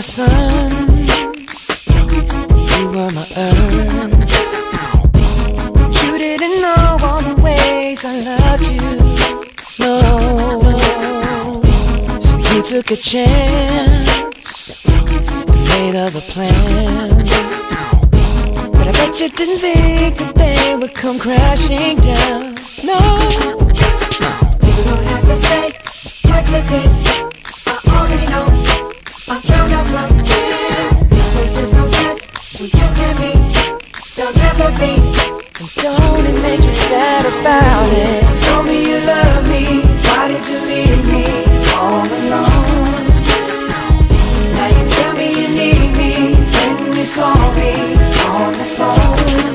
sun, you were my earth. But you didn't know all the ways I loved you, no. So you took a chance, made other plans, but I bet you didn't think that they would come crashing down, no. You don't have to say what you did, I already know. I found out from here, there's just no chance we you and me, there'll never be. And don't it make you sad about it? Told me you love me, why did you leave me all alone? Now you tell me you need me when you call me on the phone.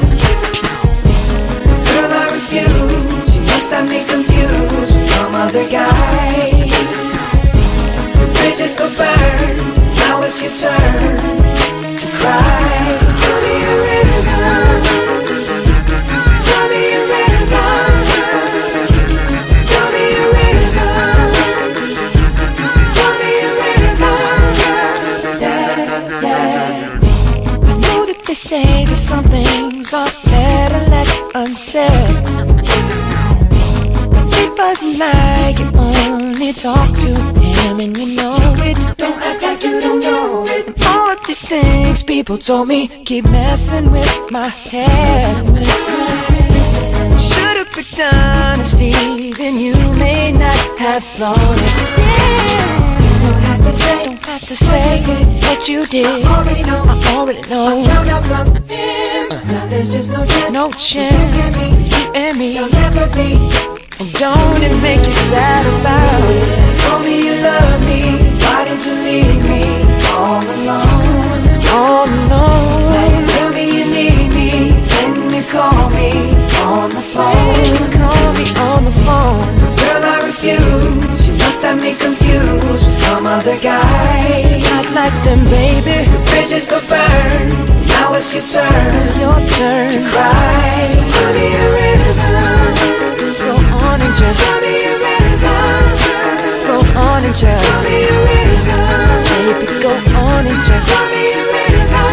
Girl, I refuse, you must have me confused with some other guy. Bridges go burn, now it's your turn to cry. Tell me a river, tell me a river, tell me a river, tell me a river, yeah, yeah. I know that they say that some things are better left unsaid, but it wasn't like you only talk to him and you know it. Don't act like you don't know it. And all of these things people told me keep messing with my head. Should've picked honesty, then you may not have thought it. Yeah. Don't have to say what you did. I already know. I already know. I found out from him. Now there's just no chance. No chance. You and me, you'll never be. And don't it make you sad about it? Told me you love me, why did you leave me all alone? All alone. Now you tell me you need me when you call me on the phone. Call me on the phone. Girl, I refuse, you must have me confused with some other guy. Not like them, baby. The bridges go burn, now it's your turn. It's your turn to cry. So give me a river, go on and just tell me a river, go on and just tell me a river, baby, go on and just tell me a river.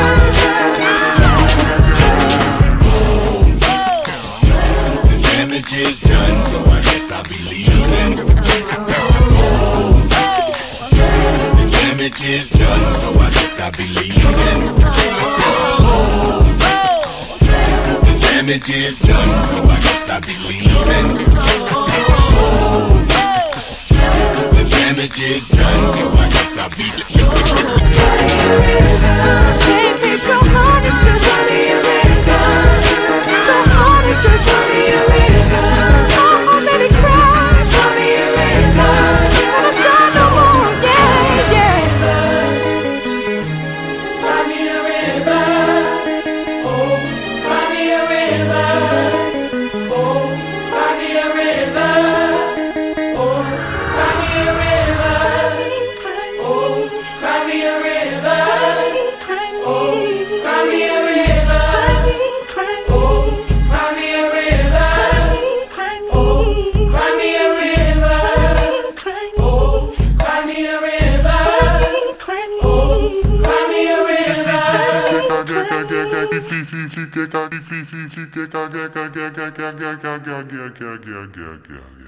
The damage is done, so I guess I'll be leaving. The damage is done, so I guess I'll be leaving. The damage is done, so I guess I'll be leaving. The damage is done, so I guess I'll be leaving. Baby, go on and just tell me a river, go on and just tell me a river. 'Cause I already cried. Tell me a river, and I'm crying no more, yeah, yeah. Cry me a river, oh, cry me a river, oh, cry me a river, oh, cry me a river, oh, cry me a river, oh, cry me a river, oh, cry me a river, oh, cry me a river, oh, cry me a river, oh, cry me a river.